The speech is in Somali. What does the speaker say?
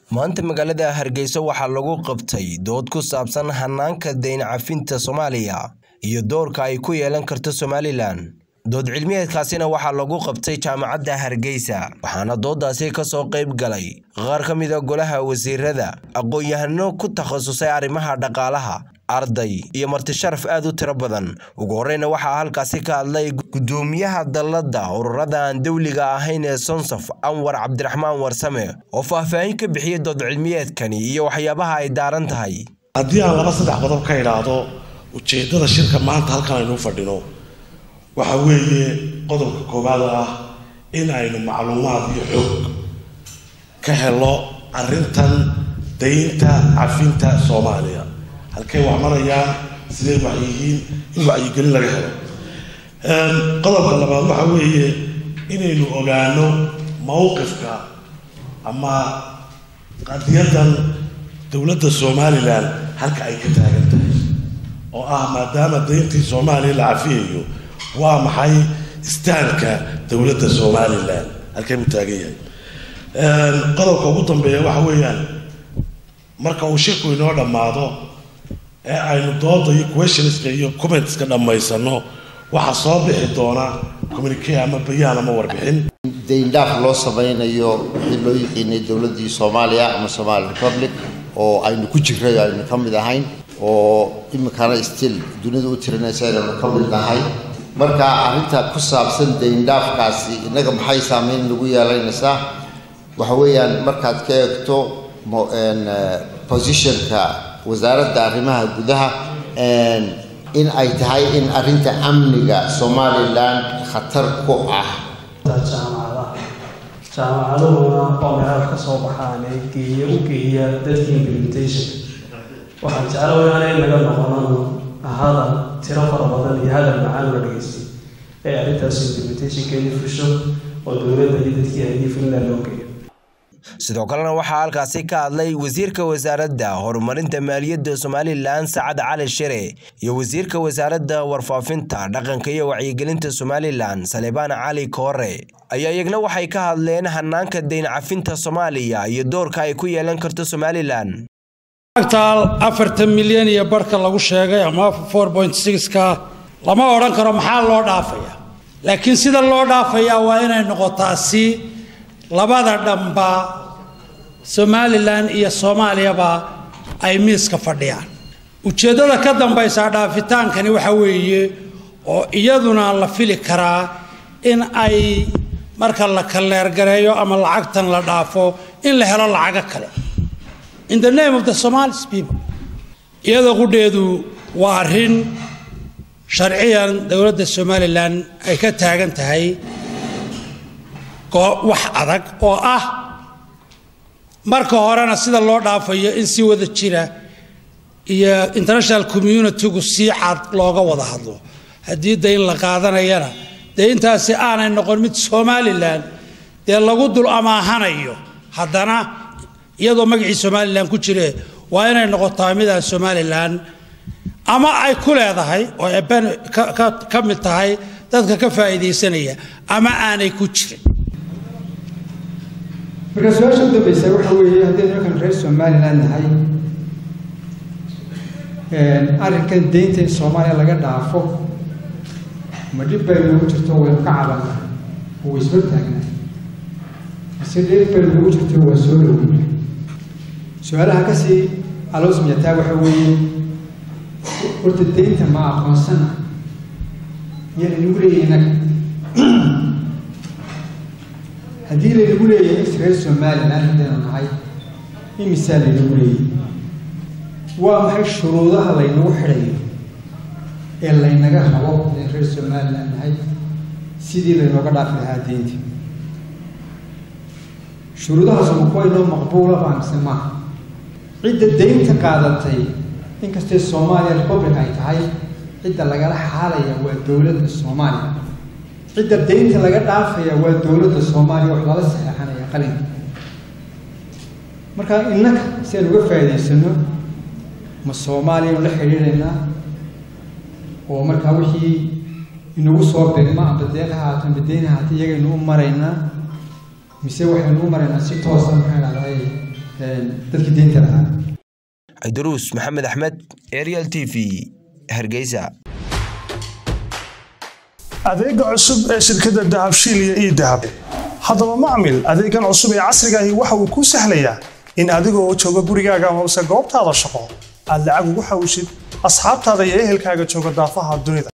maanta magaalada Hargeysa waxaa lagu qabtay dood ku saabsan hanaanka deyn cafinta Soomaaliya iyo doorka ay ku yeelan karto Somaliland. dood cilmiyeedkaasina waxaa lagu qabtay jaamacadda Hargeysa waxaana doodaasi ka soo qayb galay qaar ka mid ah golaha wasiirada, aqoon-yahano ku takhasusay arrimaha dhaqaalaha, arday iyo marti sharaf aad u tiro badan. ugu horreynna waxaa halkaasi ka hadlay gudoomiyaha dalladda ururada aan dawliga ahayn ee Sonsaf Anwar Cabdiraxmaan Warsame oo faahfaahin ka bixiyay dood cilmiyeedkani iyo waxyaabaha ay daaran tahay. haddii aan laba saddex qodob ka ilaado ujeedada shirka maanta halkan aynu fadhino waxa weeye qodobka koowaad ah in aynu macluumaad iyo xog ka helo arrintan deynta cafinta Soomaaliya halkay wax marayaan sidee wax yihiin in wacyigelin laga helo. qodobka labaad waxa weeye inaynu ogaano mowqifka ama qadiyadan dowladda Somaliland halka ay ka taagan tahay oo ah maadaama deyntii Soomaaliya la cafiyo waa maxay istaanka dowladda Somaliland halkay u taagan yahay. qodobka ugu dambeeya waxa weeyaan marka uu shirku inoo dhamaado ee aynu dooda iyo questions iyo comments ka dhamaysano waxa soo bixi doona communique ama bayaan ama warbixin deyn dhaaf loo samaynayo wixii loo yiqiinay dowladda Soomaaliya ama Somali Republic oo aynu ku jirnay aynu ka mid ahayn oo imikana still dunida u tirinaysa aynu ka mid nahay. marka arrinta ku saabsan deyn dhaafkaasi inaga maxay saameyn lagu yeelanaysaa waxa weeyaan markaad ka eegto positionka wasaaradda arrimaha gudaha in ay tahay in arrinta amniga Somaliland khatar ku ah jaamacaduhuna oo meelaha ka soo baxaan ay geeya dadka implementation waxaan jeclahay in laga noqono هذا ترى رمضان هذا المعاني الرئيسي أي عرفت implementation كذي فشل ودولة جديدة كذي في اللوكية. sidoo kalena waxaa halkaasi ka hadlay wasiirka wasaaradda horumarinta maaliyadda Somaliland Saad Cali Shire iyo wasiirka wasaaradda warfaafinta dhaqanka iyo wacyigelinta Somaliland Salebaan Cali Koore ayaa iyagna waxay ka hadleen hanaanka deyn cafinta Soomaaliya iyo doorka ay ku yeelan karto Somaliland. taal 4 milyan iyo barka lagu sheegay ama 4.6 ka lama oran karo maxaa loo dhaafaya laakiin sida loo dhaafaya waa inay noqotaa si labada dhamba Somaliland iyo Soomaaliya ba ay miiska fadhiyaan. ujeedada ka dambaysa dhaafitaankani waxa weeye oo iyaduna la fili karaa in ay marka la kaleer gareeyo ama lacagtan la dhaafo in la helo lacag kale in the name of the Somali people. iyada qudeedu waa arin sharciyan dawladda Somaliland ay ka taagan tahay wax adag oo ah marka horena sida loo dhaafayo in si wada jira iyo international community gu si cad looga wada hadlo hadii deyn la qaadanayana deyntaasi aanay noqon mid Somaliland ee lagu dul amaahanayo haddana iyadoo magacii Somaliland ku jire waa inay noqotaa mid aan Somaliland ama ay ku leedahay oo ay ka mid tahay dadka ka faa'iideysanaya ama aanay ku jirin. marka su'aasha u dambaysa waxa weeye haddii ninkan reer Somaliland nahay arrinkan deynta in Soomaaliya laga dhaafo ma dib bay ugu jirto way ka cabanaa oo isba taagnaa sidee bay ugu jirto waa soo dhowey. su'aalaha ka sii aloos miyataa waxa weeye horta deynta ma aqoonsana yaan ugu leeyahay haddii la ugu leeyahay Israel Somaliland hadaan nahay imisaal la ugu leeyahay waa maxay shuruudaha la inagu xidhayo ee la inaga rabo in reer Somaliland nahay sidii la inooga dhaafi lahaa deynta. shuruudahaas ma kuwa inoo maqbuula baan samaa cidda deynta qaadatay inkastoo Somali Republic ay tahay cidda laga xaalaya waa dawladda Soomaaliya cidda deynta laga dhaafaya waa dawladda Soomaaliya wax lala saxeexanaya qalinka. marka innaka si aan uga faa'iideysano ma Soomaaliya la xiriirayna oo marka wixii inagu soo beegma ama deeqaha tan badeenaha iyaga inuu marayna mise waxaynu u maraynaa si toos ah maxay dhahday dadkii deynta lahaa. Idruus Maxamed Axmed, Ariel TV, Hargeysa. adeega cusub ee shirkadda Dahabshiil iyo Dahab. Haddaba macmil, adeegan cusub ee casriga ah waxa uu ku sahlayaa in adigoo jooga gurigaaga ama goobtaada shaqo aad lacag ugu xawshid asxaabtaada iyo ehelkaaga jooga daafaha dunida.